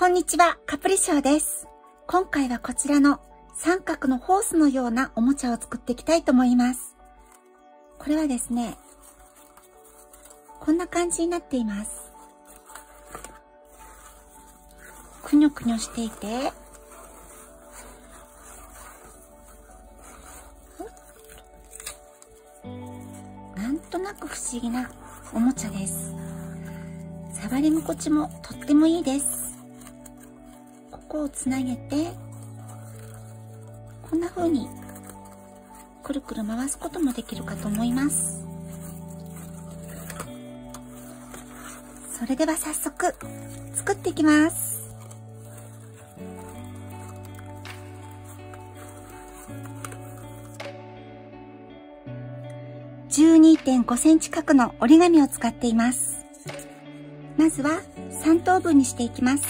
こんにちは、カプリショーです。今回はこちらの三角のホースのようなおもちゃを作っていきたいと思います。これはですね、こんな感じになっています。くにょくにょしていて、なんとなく不思議なおもちゃです。触り心地もとってもいいです。ここをつなげて、こんな風にくるくる回すこともできるかと思います。それでは早速作っていきます。12.5 センチ角の折り紙を使っています。まずは3等分にしていきます。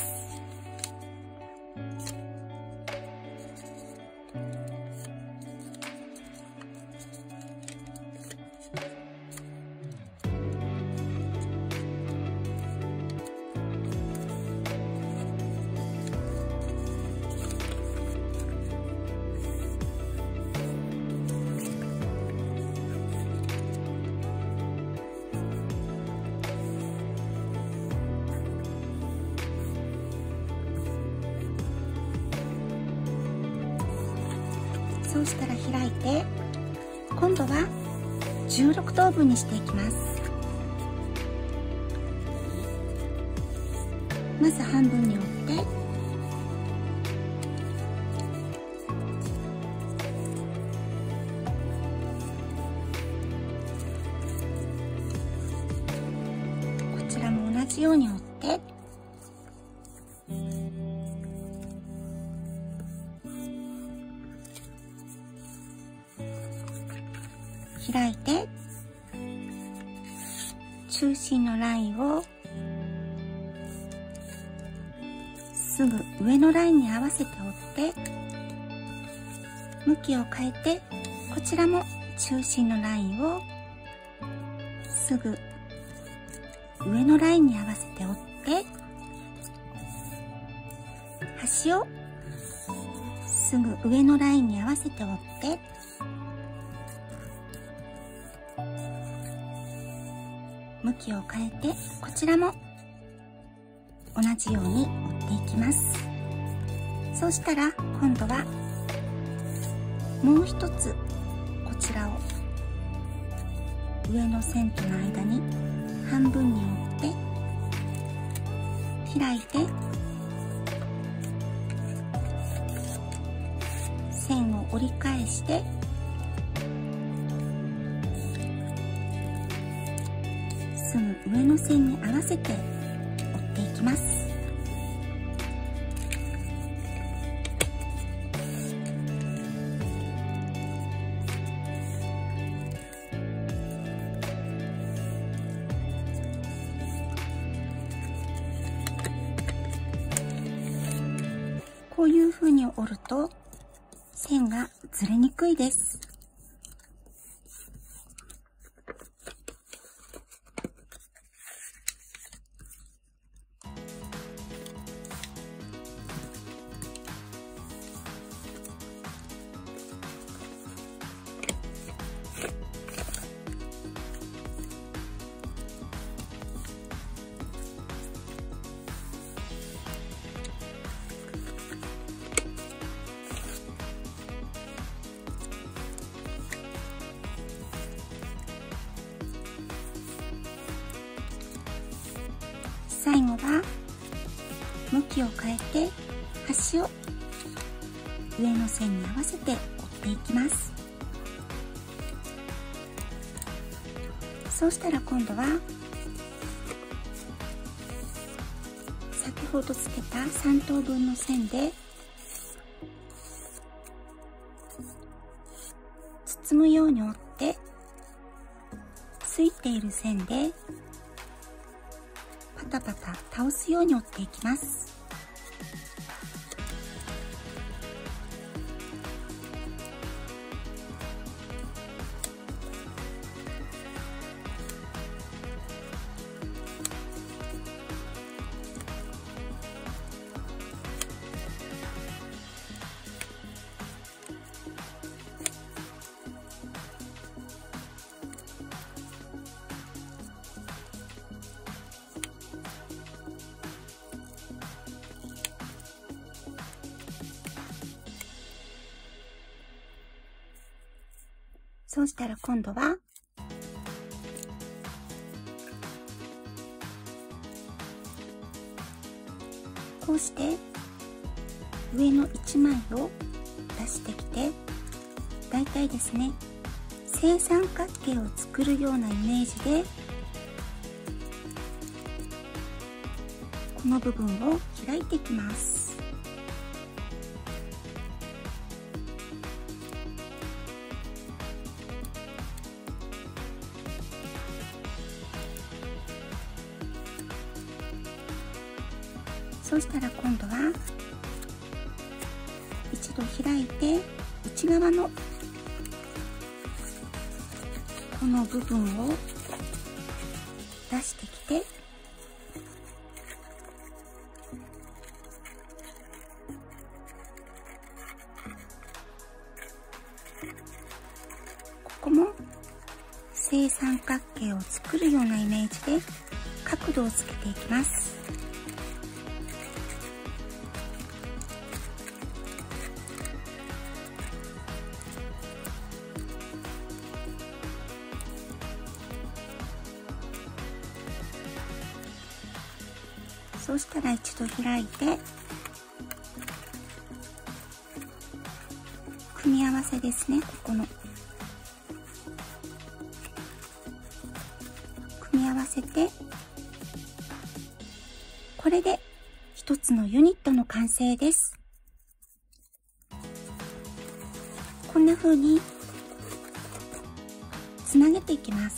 そうしたら開いて、今度は16等分にしていきます。まず半分に折って、こちらも同じように折って、開いて、中心のラインをすぐ上のラインに合わせて折って、向きを変えて、こちらも中心のラインをすぐ上のラインに合わせて折って、端をすぐ上のラインに合わせて折って、向きを変えて、こちらも同じように折っていきます。そうしたら今度はもう一つこちらを上の線との間に半分に折って開いて、線を折り返してすぐ上の線に合わせて折っていきます。こういう風に折ると線がずれにくいです。最後は向きを変えて端を上の線に合わせて折っていきます。そうしたら今度は先ほどつけた3等分の線で包むように折って、ついている線でパタパタ倒すように折っていきます。 そうしたら今度はこうして上の1枚を出してきて、だいたいですね、正三角形を作るようなイメージでこの部分を開いていきます。そうしたら今度は一度開いて、内側のこの部分を出してきて、ここも正三角形を作るようなイメージで角度をつけていきます。そうしたら一度開いて、組み合わせですね、ここの組み合わせて、これで一つのユニットの完成です。こんな風につなげていきます。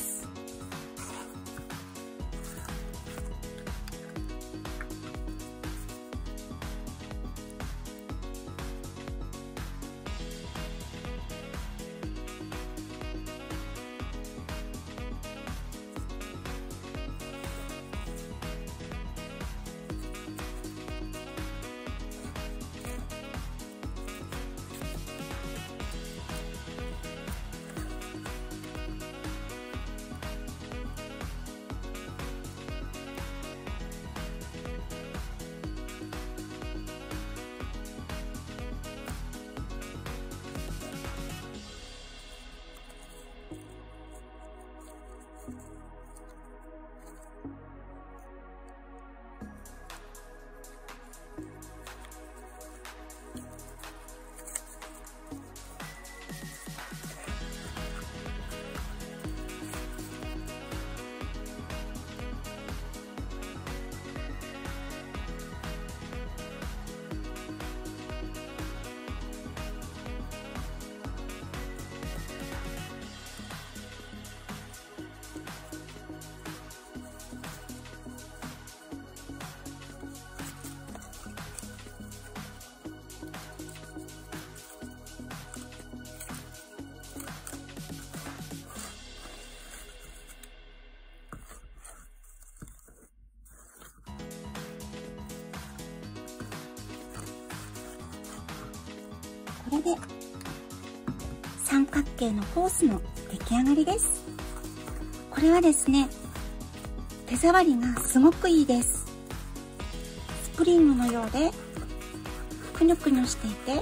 これで三角形のホースの出来上がりです。これはですね、手触りがすごくいいです。スプリングのようでくにゅくにゅしていて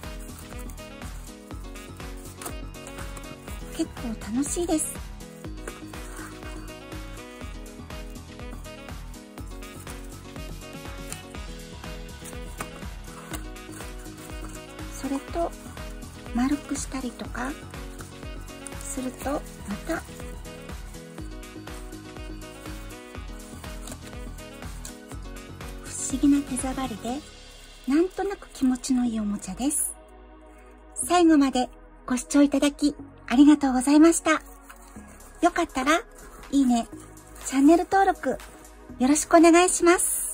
結構楽しいです。それと丸くしたりとかするとまた不思議な手触りでなんとなく気持ちのいいおもちゃです。最後までご視聴いただきありがとうございました。よかったらいいね、チャンネル登録よろしくお願いします。